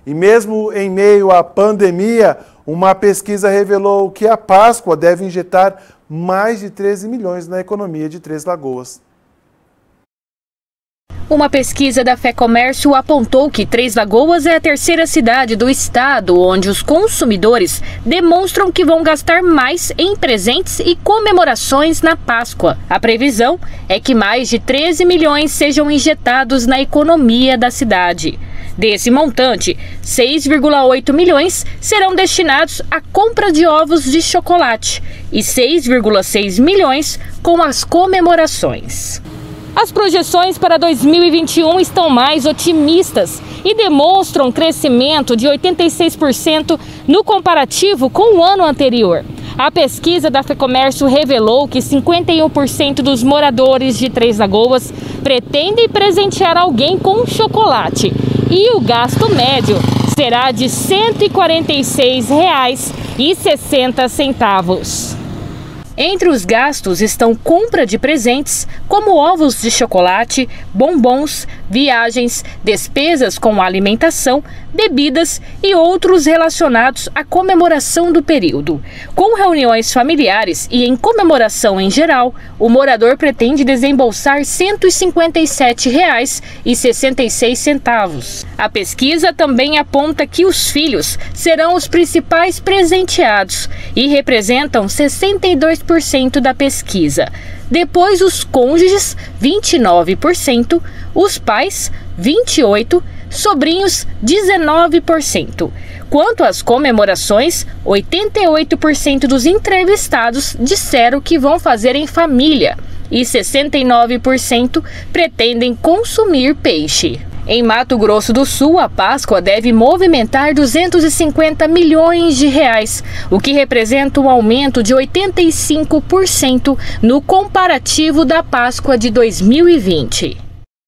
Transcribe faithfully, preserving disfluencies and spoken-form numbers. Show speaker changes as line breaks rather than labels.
E mesmo em meio à pandemia, uma pesquisa revelou que a Páscoa deve injetar mais de treze milhões na economia de Três Lagoas.
Uma pesquisa da FEComércio apontou que Três Lagoas é a terceira cidade do estado onde os consumidores demonstram que vão gastar mais em presentes e comemorações na Páscoa. A previsão é que mais de treze milhões sejam injetados na economia da cidade. Desse montante, seis vírgula oito milhões serão destinados à compra de ovos de chocolate e seis vírgula seis milhões com as comemorações. As projeções para dois mil e vinte e um estão mais otimistas e demonstram crescimento de oitenta e seis por cento no comparativo com o ano anterior. A pesquisa da FEComércio revelou que cinquenta e um por cento dos moradores de Três Lagoas pretendem presentear alguém com chocolate e o gasto médio será de cento e quarenta e seis reais e sessenta centavos. Entre os gastos estão compra de presentes, como ovos de chocolate, bombons, viagens, despesas com alimentação, bebidas e outros relacionados à comemoração do período. Com reuniões familiares e em comemoração em geral, o morador pretende desembolsar cento e cinquenta e sete reais e sessenta e seis centavos. A pesquisa também aponta que os filhos serão os principais presenteados e representam sessenta e dois por cento da pesquisa. Depois, os cônjuges, vinte e nove por cento, os pais, vinte e oito por cento, sobrinhos, dezenove por cento. Quanto às comemorações, oitenta e oito por cento dos entrevistados disseram que vão fazer em família e sessenta e nove por cento pretendem consumir peixe. Em Mato Grosso do Sul, a Páscoa deve movimentar duzentos e cinquenta milhões de reais, o que representa um aumento de oitenta e cinco por cento no comparativo da Páscoa de dois mil e vinte.